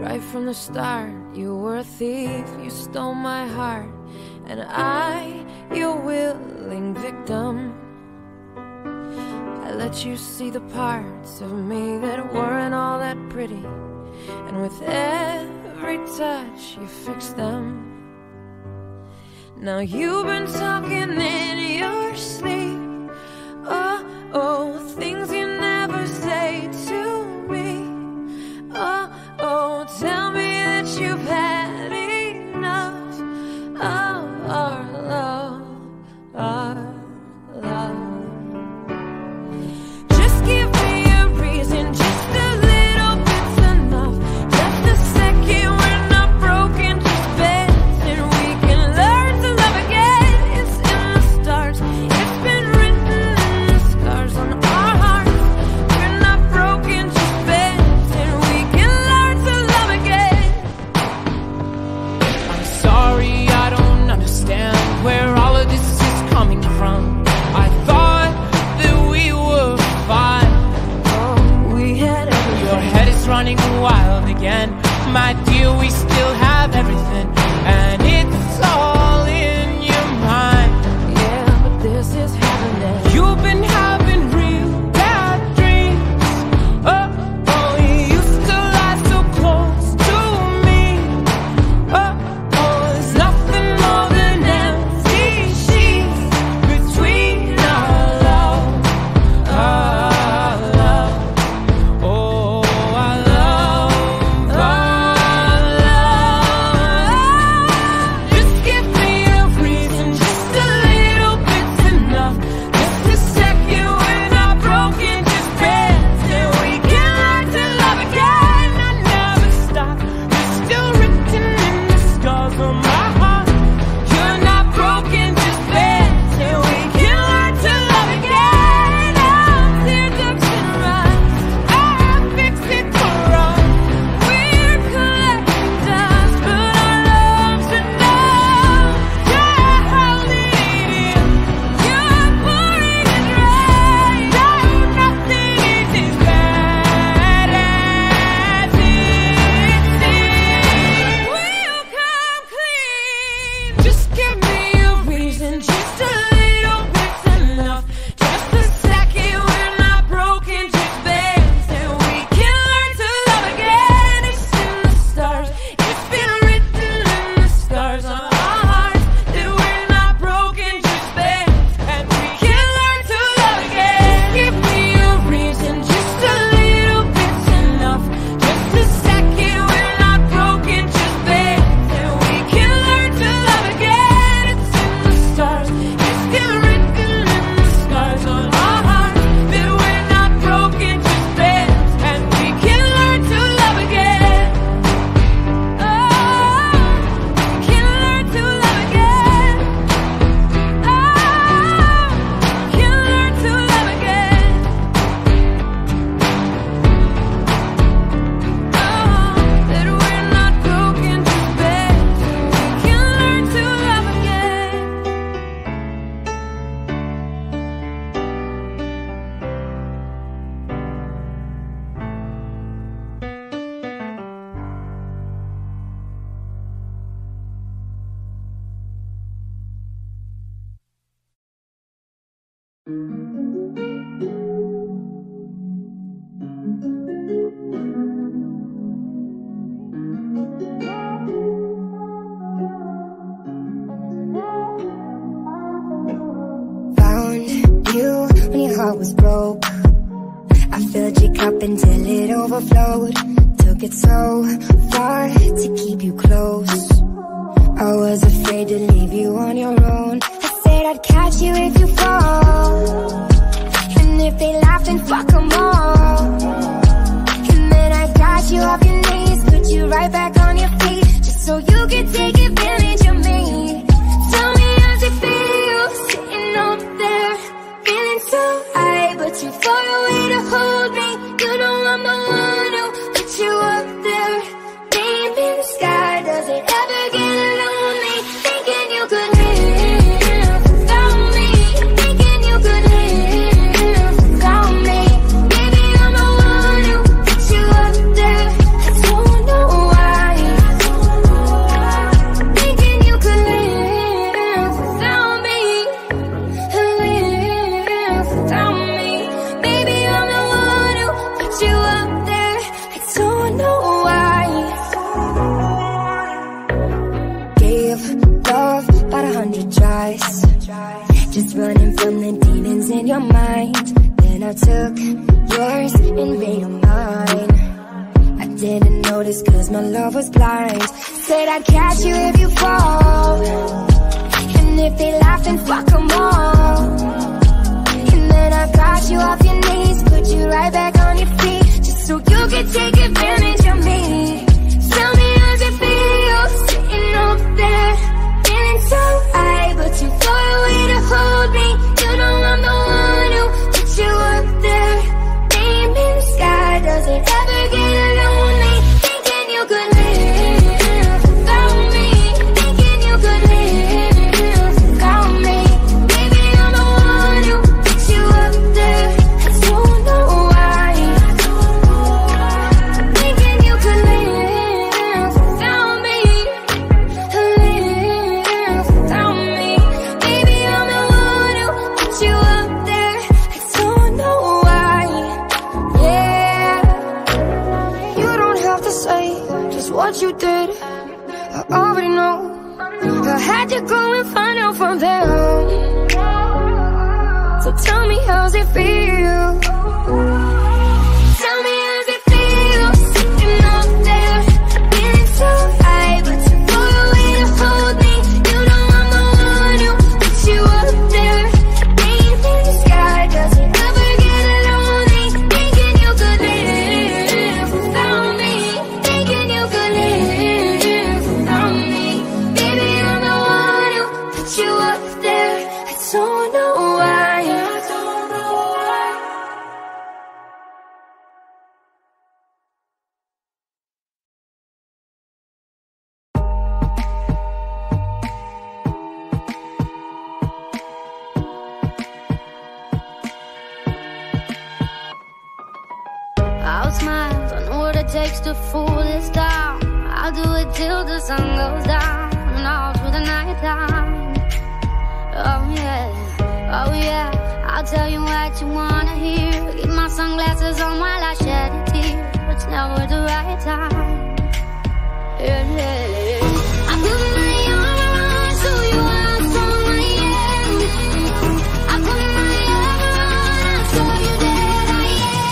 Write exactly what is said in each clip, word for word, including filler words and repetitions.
Right from the start, you were a thief, you stole my heart, and I, your willing victim. I let you see the parts of me that weren't all that pretty, and with every touch you fixed them. Now you've been talking in your sleep, oh, oh, things you never say to me. Oh, oh, tell me that you've had enough of our love, our love. Just give me a reason, just a little bit's enough. Just a second, we're not broken, just bends, and we can learn to love again. It's in the stars, it's been written in the scars on our hearts. We're not broken, just bends, and we can learn to love again. I'm sorry, I don't understand where all of this is coming from. I thought that we were fine. Oh, we had everything. Your head is running wild again. My dear, we still have everything, and it's all in your mind. Yeah, but this is happening. You've been having real bad dreams. Oh, oh, you used to lie so close to me. Oh, oh, there's nothing more than empty sheets between our love, our love. Oh, our love, our love. Just give me a reason, just a little bit's enough. Just a second, we're not broken, just bends, and we can learn to love again. I never stop, you're still written in the scars on my heart. You're not broken, just bends, and we can learn to love again. Now teardrops and rise, I fix it for us. We're collecting dust, but our love's enough. You're holding it in, you're pouring it right. No, nothing is as bad as it seems. We'll come clean. Just give me a reason, just a little bit's enough. Just a second, we're not broken, just bends, and we can learn to love again. It's in the stars, it's been written in the scars on our hearts that we're not broken, just bends, and we can learn to love again. Give me a reason, just a little bit's enough. Just a second, we're not broken, just bends, and we can learn to love again. It's in the stars, it's been written in the scars on our hearts that we're not broken, just bends, and we can learn to love again. Oh, can learn to love again. Oh, can learn to love again. Oh, that we're not broken, just bends, and we can learn to love again. Found you when your heart was broke. I filled your cup until it overflowed. Took it so far to keep you close. I was afraid to leave you on your own. I said I'd catch you if you fall, and if they laugh, then fuck 'em all. And then I got you off your knees, put you right back on your feet, just so you could take advantage of me. Tell me how's it feel, sitting up there, feeling so high, but too far away to hold me. You know I'm the one who put you up there, name in the sky. Does it ever get lonely, thinking you could live without me, thinking you could live without me? Maybe was running from the demons in your mind. Then I took yours and made them mine. I didn't notice cause my love was blind. Said I'd catch you if you fall, and if they laugh then fuck them all. And then I got you off your knees, put you right back on your feet, just so you could take advantage of me. Tell me how's it feel, sitting over there, feeling so high, but too far away to hold me. You know I'm the one who put you up there. Name in the sky, does it ever get lonely? Thinking you could live without me, thinking you could live without me. Baby, I'm the one who put you up there. I don't know why. Thinking you could live without me, live without me. Baby, I'm the one who put you up there. I don't know why. Yeah, you don't have to say just what you did, I already know. I had to go and find out from them. So tell me how's it feel. Tell me how's it feel, sitting up there, feeling so high, but too far away to hold me. You know I'm the one who put you up there. Name in the sky, does it ever get lonely? Thinking you could live without me, thinking you could live without me. Baby, I'm the one who put you up there. I don't know why. I don't know why. I'll smile, I know what it takes to fool this town. I'll do it till the sun goes down and all through the night time. Oh yeah, oh yeah, I'll tell you what you wanna hear. Keep my sunglasses on while I shed a tear. It's never the right time. Yeah, yeah, yeah. I put my arm around so you how strong I am. I put my arm around so you that I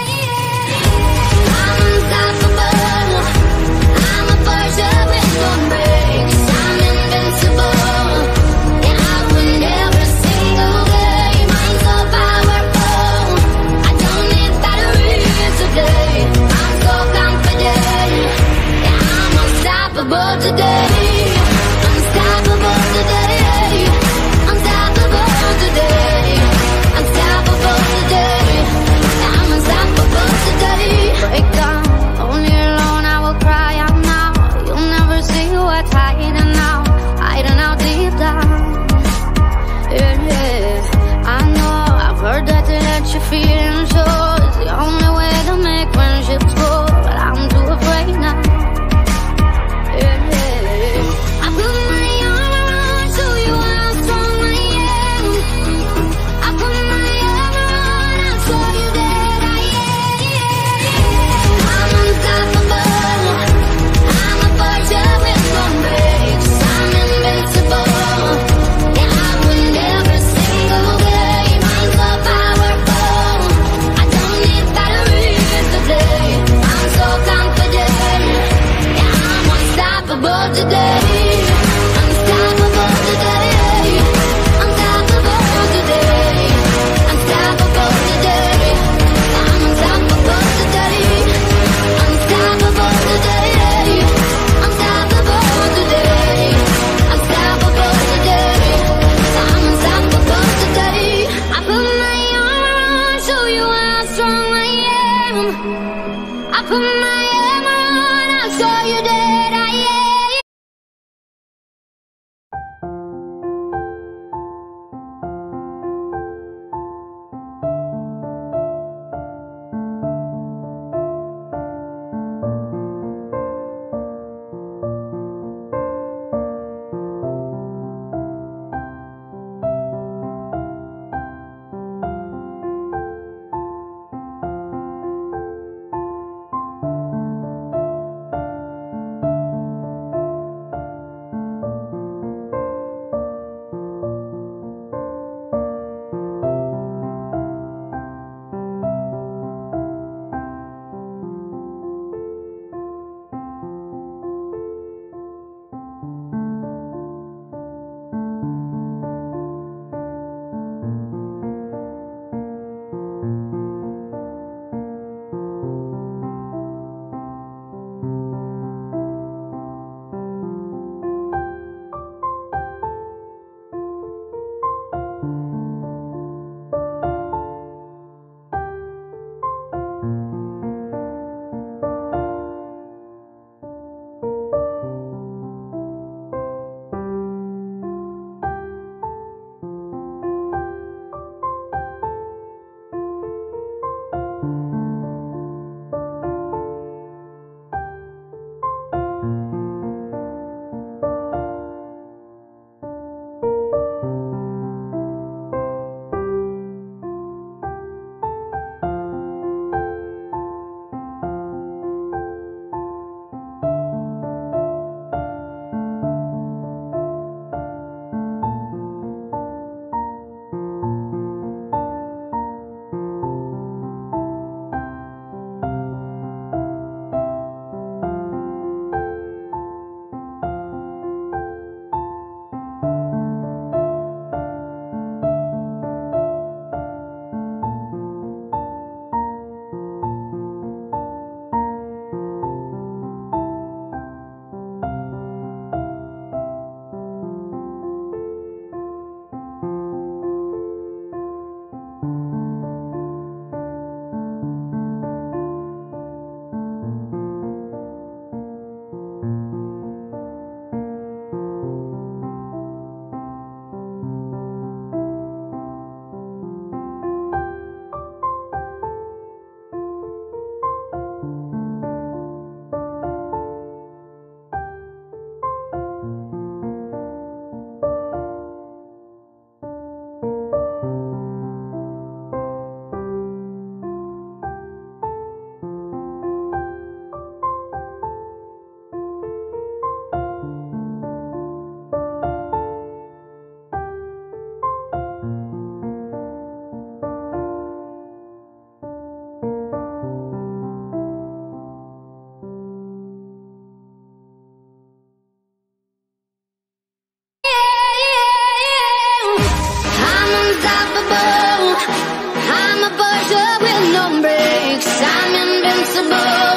am. I'm unstoppable, I'm a virgin with no brakes. I'm invincible, yeah, I win every single game. I'm so powerful, I don't need batteries today. I'm so confident, yeah, I'm unstoppable today. Unstoppable today. Unstoppable today. Unstoppable today. I'm unstoppable today. Break down, only alone I will cry out now. You'll never see what's hiding now, hiding out deep down. Yeah, yeah, I know, I've heard that to let you feel and show is the only way to make friendships grow, but I'm too afraid now. Yeah, yeah, I put my arm around so you how strong I am. I put my arm around and show you that I am. I'm unstoppable, I'm a virgin with no brakes. I'm invincible, yeah, I win every single game. I'm so powerful, I don't need batteries today. I'm so confident, yeah, I'm unstoppable today. Unstoppable today. Unstoppable today. Unstoppable today. I'm unstoppable today. Unstoppable today. Unstoppable today. Unstoppable today. I'm unstoppable today. I put my arm around, show you how strong I am. I put my arm around, I'll show you that I am. the moon.